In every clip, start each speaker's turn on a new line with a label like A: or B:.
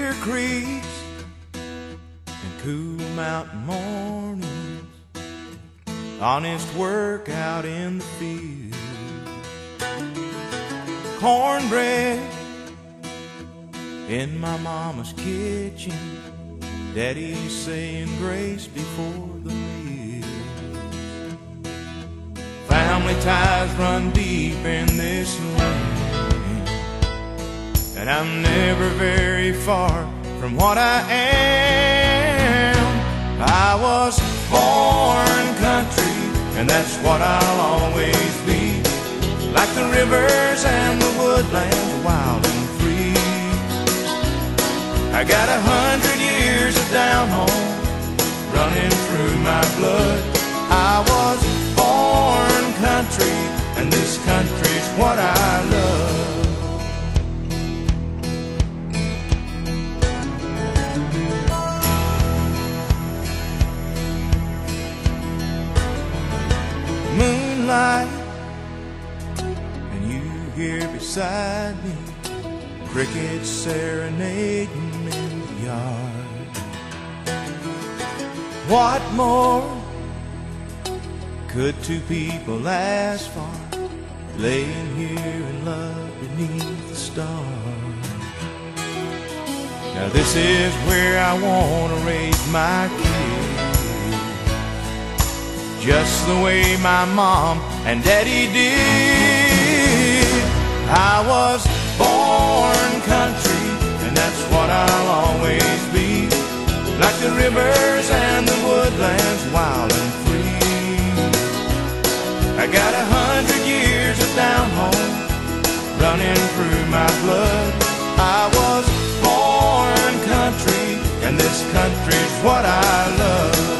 A: clear creeks and cool mountain mornings, honest work out in the field, cornbread in my mama's kitchen, daddy saying grace before the meal. Family ties run deep in this land, and I'm never very far from what I am. I was born country, and that's what I'll always be, like the rivers and the woodlands, wild and free. I got 100 years of down home running through my blood. I was born country, and this country's what I love. Moonlight, and you here beside me, crickets serenading in the yard. What more could two people ask for, laying here in love beneath the stars? Now this is where I want to raise my kids, just the way my mom and daddy did. I was born country, and that's what I'll always be, like the rivers and the woodlands, wild and free. I got 100 years of down home running through my blood. I was born country, and this country's what I love.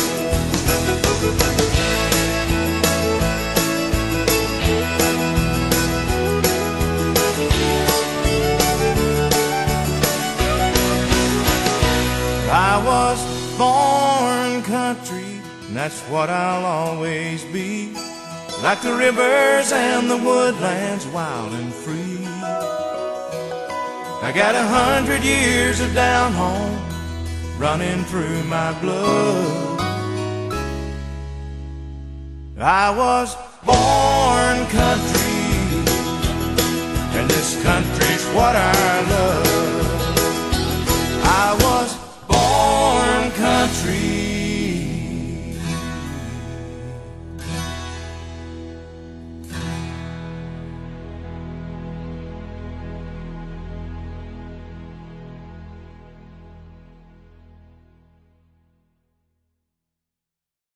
A: I was born country, and that's what I'll always be, like the rivers and the woodlands, wild and free. I got 100 years of down home running through my blood. I was born country, and this country's what I love. I was born country,